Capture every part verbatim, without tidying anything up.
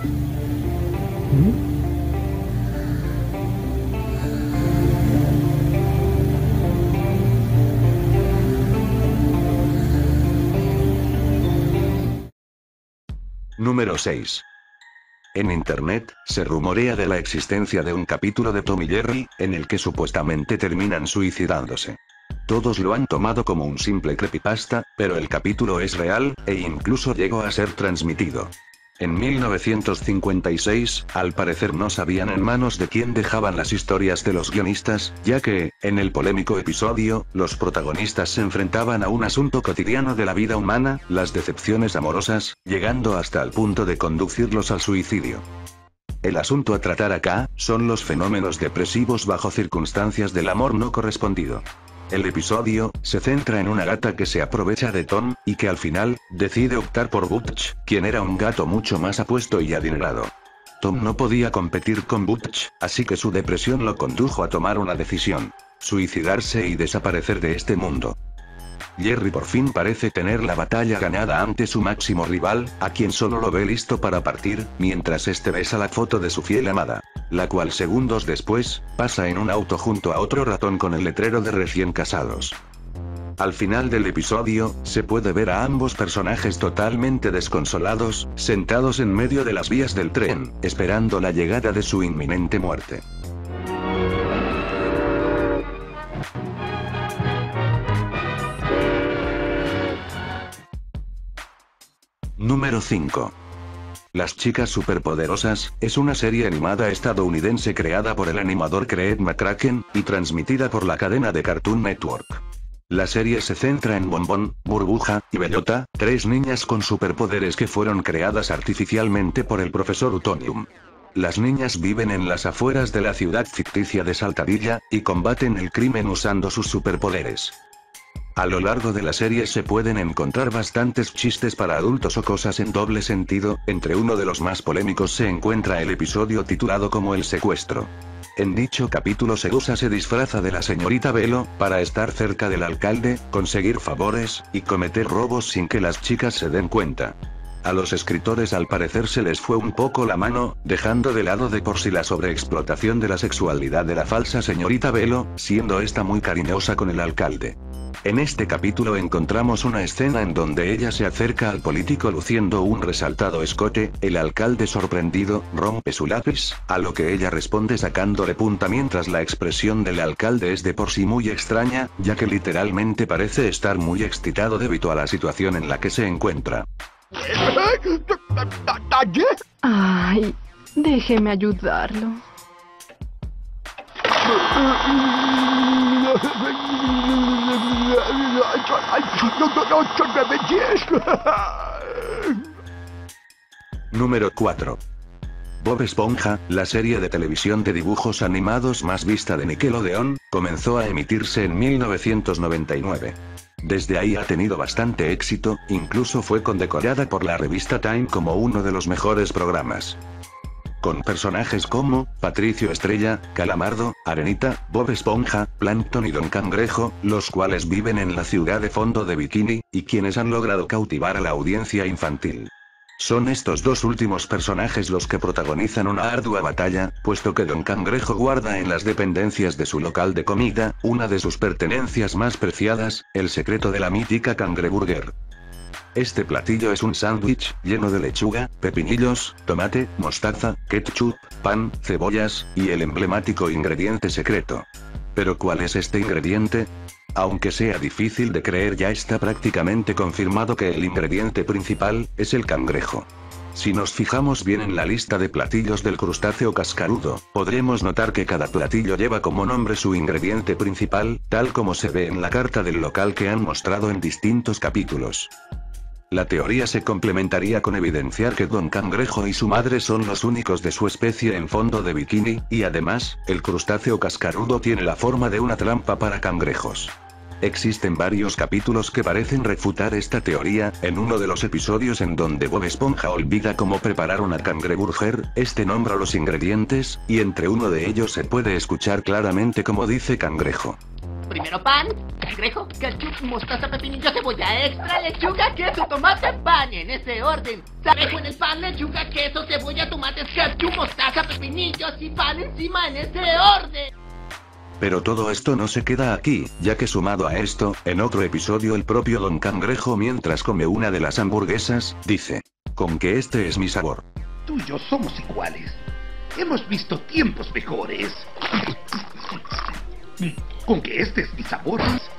¿Mm? Número seis. En internet, se rumorea de la existencia de un capítulo de Tom y Jerry, en el que supuestamente terminan suicidándose. Todos lo han tomado como un simple creepypasta, pero el capítulo es real, e incluso llegó a ser transmitido. En mil novecientos cincuenta y seis, al parecer no sabían en manos de quién dejaban las historias de los guionistas, ya que, en el polémico episodio, los protagonistas se enfrentaban a un asunto cotidiano de la vida humana, las decepciones amorosas, llegando hasta el punto de conducirlos al suicidio. El asunto a tratar acá, son los fenómenos depresivos bajo circunstancias del amor no correspondido. El episodio, se centra en una gata que se aprovecha de Tom, y que al final, decide optar por Butch, quien era un gato mucho más apuesto y adinerado. Tom no podía competir con Butch, así que su depresión lo condujo a tomar una decisión: suicidarse y desaparecer de este mundo. Jerry por fin parece tener la batalla ganada ante su máximo rival, a quien solo lo ve listo para partir, mientras este besa la foto de su fiel amada, la cual segundos después, pasa en un auto junto a otro ratón con el letrero de recién casados. Al final del episodio, se puede ver a ambos personajes totalmente desconsolados, sentados en medio de las vías del tren, esperando la llegada de su inminente muerte. Número cinco. Las chicas superpoderosas, es una serie animada estadounidense creada por el animador Craig McCracken, y transmitida por la cadena de Cartoon Network. La serie se centra en Bombón, Burbuja, y Bellota, tres niñas con superpoderes que fueron creadas artificialmente por el profesor Utonium. Las niñas viven en las afueras de la ciudad ficticia de Saltadilla, y combaten el crimen usando sus superpoderes. A lo largo de la serie se pueden encontrar bastantes chistes para adultos o cosas en doble sentido, entre uno de los más polémicos se encuentra el episodio titulado como El secuestro. En dicho capítulo Sedusa se disfraza de la señorita Velo, para estar cerca del alcalde, conseguir favores, y cometer robos sin que las chicas se den cuenta. A los escritores al parecer se les fue un poco la mano, dejando de lado de por sí la sobreexplotación de la sexualidad de la falsa señorita Velo, siendo esta muy cariñosa con el alcalde. En este capítulo encontramos una escena en donde ella se acerca al político luciendo un resaltado escote, el alcalde sorprendido, rompe su lápiz, a lo que ella responde sacándole punta mientras la expresión del alcalde es de por sí muy extraña, ya que literalmente parece estar muy excitado debido a la situación en la que se encuentra. Ay, déjeme ayudarlo. Número cuatro. Bob Esponja, la serie de televisión de dibujos animados más vista de Nickelodeon, comenzó a emitirse en mil novecientos noventa y nueve. Desde ahí ha tenido bastante éxito, incluso fue condecorada por la revista Time como uno de los mejores programas. Con personajes como Patricio Estrella, Calamardo, Arenita, Bob Esponja, Plankton y Don Cangrejo, los cuales viven en la ciudad de Fondo de Bikini, y quienes han logrado cautivar a la audiencia infantil. Son estos dos últimos personajes los que protagonizan una ardua batalla, puesto que Don Cangrejo guarda en las dependencias de su local de comida, una de sus pertenencias más preciadas, el secreto de la mítica cangreburger. Este platillo es un sándwich, lleno de lechuga, pepinillos, tomate, mostaza, ketchup, pan, cebollas, y el emblemático ingrediente secreto. ¿Pero cuál es este ingrediente? Aunque sea difícil de creer, ya está prácticamente confirmado que el ingrediente principal, es el cangrejo. Si nos fijamos bien en la lista de platillos del crustáceo cascarudo, podremos notar que cada platillo lleva como nombre su ingrediente principal, tal como se ve en la carta del local que han mostrado en distintos capítulos. La teoría se complementaría con evidenciar que Don Cangrejo y su madre son los únicos de su especie en Fondo de Bikini, y además, el crustáceo cascarudo tiene la forma de una trampa para cangrejos. Existen varios capítulos que parecen refutar esta teoría, en uno de los episodios en donde Bob Esponja olvida cómo preparar una cangreburger, este nombra los ingredientes, y entre uno de ellos se puede escuchar claramente cómo dice cangrejo. Primero pan, cangrejo, ketchup, mostaza, pepinillo, cebolla extra, lechuga, queso, tomate, pan, en ese orden. Cangrejo en el pan, lechuga, queso, cebolla, tomates, ketchup, mostaza, pepinillos y pan encima en ese orden. Pero todo esto no se queda aquí, ya que sumado a esto, en otro episodio el propio Don Cangrejo mientras come una de las hamburguesas, dice: con que este es mi sabor. Tú y yo somos iguales. Hemos visto tiempos mejores. Con que este es mi sabor.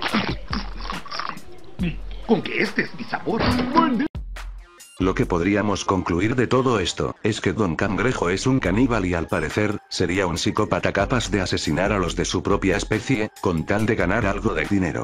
Con que este es mi sabor. Lo que podríamos concluir de todo esto, es que Don Cangrejo es un caníbal y al parecer, sería un psicópata capaz de asesinar a los de su propia especie, con tal de ganar algo de dinero.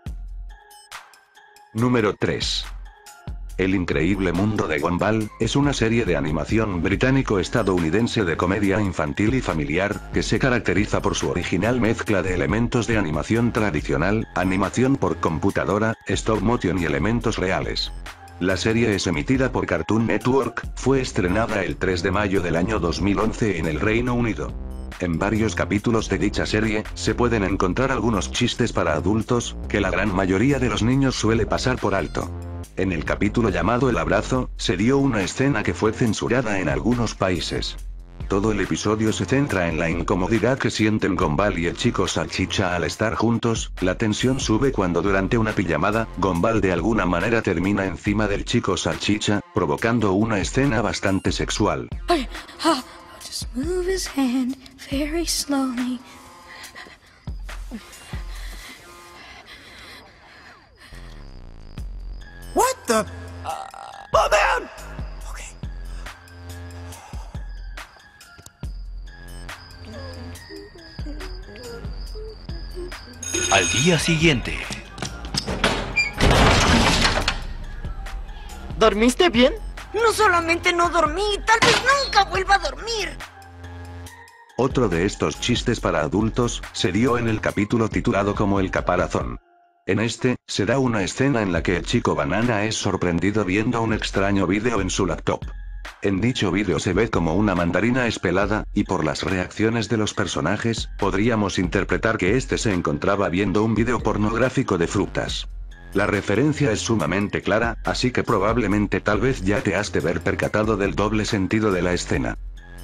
Número tres. El increíble mundo de Gumball, es una serie de animación británico-estadounidense de comedia infantil y familiar, que se caracteriza por su original mezcla de elementos de animación tradicional, animación por computadora, stop motion y elementos reales. La serie es emitida por Cartoon Network, fue estrenada el tres de mayo del año dos mil once en el Reino Unido. En varios capítulos de dicha serie, se pueden encontrar algunos chistes para adultos, que la gran mayoría de los niños suele pasar por alto. En el capítulo llamado El Abrazo, se dio una escena que fue censurada en algunos países. Todo el episodio se centra en la incomodidad que sienten Gumball y el chico Salchicha al estar juntos, la tensión sube cuando durante una pijamada, Gumball de alguna manera termina encima del chico Salchicha, provocando una escena bastante sexual. Just move his hand very slowly. What the? Uh, oh man! Okay. Al día siguiente. ¿Dormiste bien? No solamente no dormí, tal vez nunca vuelva a dormir. Otro de estos chistes para adultos, se dio en el capítulo titulado como El Caparazón. En este, se da una escena en la que el chico Banana es sorprendido viendo un extraño vídeo en su laptop. En dicho vídeo se ve como una mandarina es pelada, y por las reacciones de los personajes, podríamos interpretar que este se encontraba viendo un vídeo pornográfico de frutas. La referencia es sumamente clara, así que probablemente tal vez ya te has de ver percatado del doble sentido de la escena.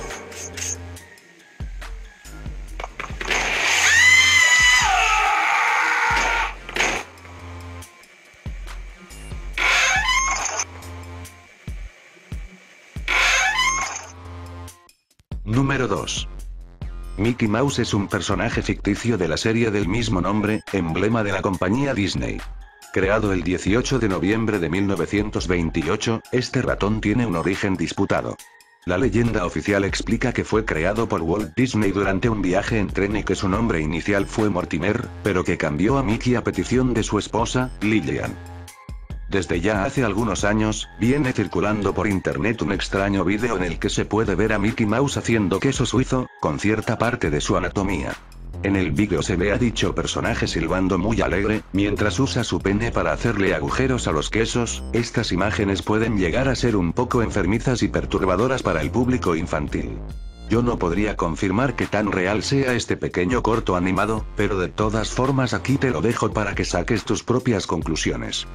Número dos. Mickey Mouse es un personaje ficticio de la serie del mismo nombre, emblema de la compañía Disney. Creado el dieciocho de noviembre de mil novecientos veintiocho, este ratón tiene un origen disputado. La leyenda oficial explica que fue creado por Walt Disney durante un viaje en tren y que su nombre inicial fue Mortimer, pero que cambió a Mickey a petición de su esposa, Lillian. Desde ya hace algunos años, viene circulando por internet un extraño vídeo en el que se puede ver a Mickey Mouse haciendo queso suizo, con cierta parte de su anatomía. En el vídeo se ve a dicho personaje silbando muy alegre, mientras usa su pene para hacerle agujeros a los quesos. Estas imágenes pueden llegar a ser un poco enfermizas y perturbadoras para el público infantil. Yo no podría confirmar que tan real sea este pequeño corto animado, pero de todas formas aquí te lo dejo para que saques tus propias conclusiones.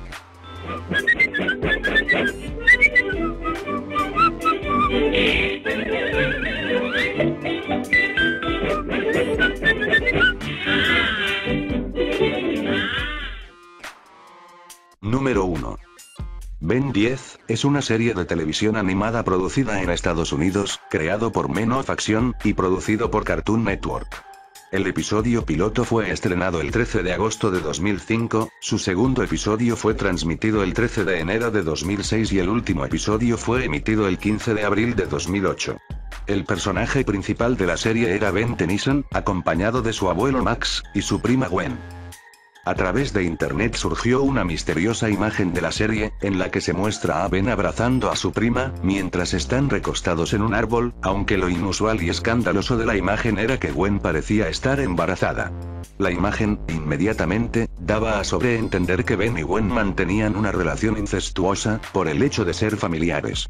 Número uno. Ben diez, es una serie de televisión animada producida en Estados Unidos, creado por Men of Action, y producido por Cartoon Network. El episodio piloto fue estrenado el trece de agosto de dos mil cinco, su segundo episodio fue transmitido el trece de enero de dos mil seis y el último episodio fue emitido el quince de abril de dos mil ocho. El personaje principal de la serie era Ben Tennyson, acompañado de su abuelo Max, y su prima Gwen. A través de internet surgió una misteriosa imagen de la serie, en la que se muestra a Ben abrazando a su prima, mientras están recostados en un árbol, aunque lo inusual y escandaloso de la imagen era que Gwen parecía estar embarazada. La imagen, inmediatamente, daba a sobreentender que Ben y Gwen mantenían una relación incestuosa, por el hecho de ser familiares.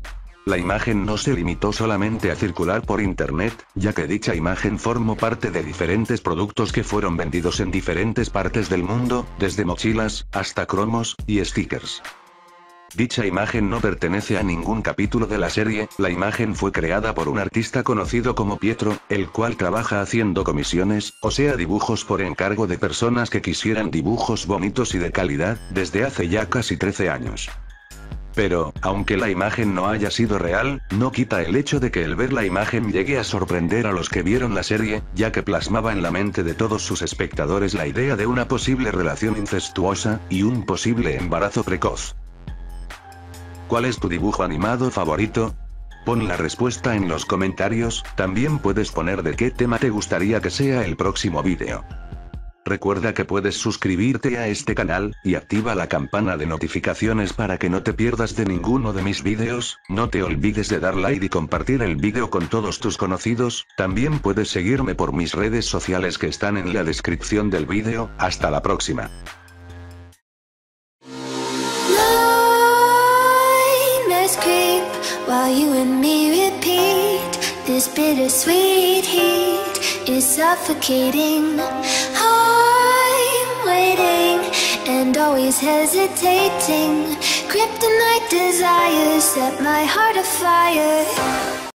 La imagen no se limitó solamente a circular por internet, ya que dicha imagen formó parte de diferentes productos que fueron vendidos en diferentes partes del mundo, desde mochilas, hasta cromos, y stickers. Dicha imagen no pertenece a ningún capítulo de la serie, la imagen fue creada por un artista conocido como Pietro, el cual trabaja haciendo comisiones, o sea dibujos por encargo de personas que quisieran dibujos bonitos y de calidad, desde hace ya casi trece años. Pero, aunque la imagen no haya sido real, no quita el hecho de que el ver la imagen llegue a sorprender a los que vieron la serie, ya que plasmaba en la mente de todos sus espectadores la idea de una posible relación incestuosa, y un posible embarazo precoz. ¿Cuál es tu dibujo animado favorito? Pon la respuesta en los comentarios, también puedes poner de qué tema te gustaría que sea el próximo vídeo. Recuerda que puedes suscribirte a este canal, y activa la campana de notificaciones para que no te pierdas de ninguno de mis vídeos, no te olvides de dar like y compartir el vídeo con todos tus conocidos, también puedes seguirme por mis redes sociales que están en la descripción del vídeo, hasta la próxima. And always hesitating, kryptonite desires set my heart afire.